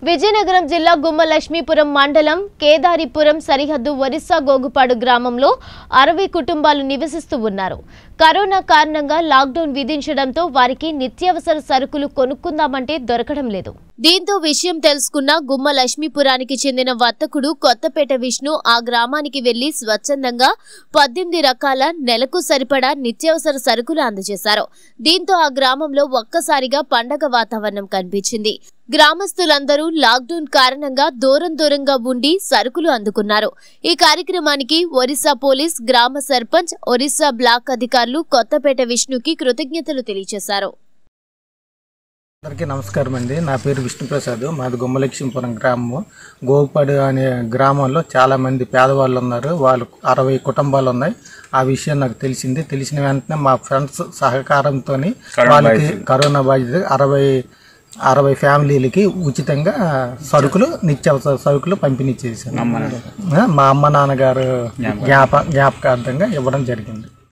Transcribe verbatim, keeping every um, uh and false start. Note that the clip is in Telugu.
విజయనగరం జిల్లా గుమ్మలక్ష్మీపురం మండలం కేదారిపురం సరిహద్దు ఒరిస్సా గోగుపాడు గ్రామంలో అరవై కుటుంబాలు నివసిస్తూ ఉన్నారు. కరోనా కారణంగా లాక్డౌన్ విధించడంతో వారికి నిత్యావసర సరుకులు కొనుక్కుందామంటే దొరకడం లేదు. దీంతో విషయం తెలుసుకున్న గుమ్మలక్ష్మీపురానికి చెందిన వర్తకుడు కొత్తపేట విష్ణు ఆ గ్రామానికి వెళ్లి స్వచ్ఛందంగా పద్దెనిమిది రకాల నెలకు సరిపడా నిత్యావసర సరుకులు అందజేశారు. దీంతో ఆ గ్రామంలో ఒక్కసారిగా పండగ వాతావరణం కనిపించింది. గ్రామస్తులందరూ లాక్డౌన్ కారణంగా దూరం దూరంగా ఉండి సరుకులు అందుకున్నారు. ఈ కార్యక్రమానికి ఒరిస్సా పోలీస్, గ్రామ సర్పంచ్, ఒరిస్సా బ్లాక్ అధికారులు కొత్తపేట విష్ణుకి కృతజ్ఞతలు తెలియజేశారు. అందరికీ నమస్కారం అండి. నా పేరు విష్ణుప్రసాద్. మాది గుమ్మలక్ష్మీపురం గ్రామము. గోగుపాడు అనే గ్రామంలో చాలా మంది పేదవాళ్ళు ఉన్నారు. వాళ్ళు అరవై కుటుంబాలు ఉన్నాయి. ఆ విషయం నాకు తెలిసింది. తెలిసిన వెంటనే మా ఫ్రెండ్స్ సహకారంతో వాళ్ళకి కరోనా బాధిత అరవై అరవై ఫ్యామిలీలకి ఉచితంగా సరుకులు నిత్యావసర సరుకులు పంపిణీ చేశాను. మా అమ్మ నాన్నగారు జ్ఞాప జ్ఞాపకార్థంగా ఇవ్వడం జరిగింది.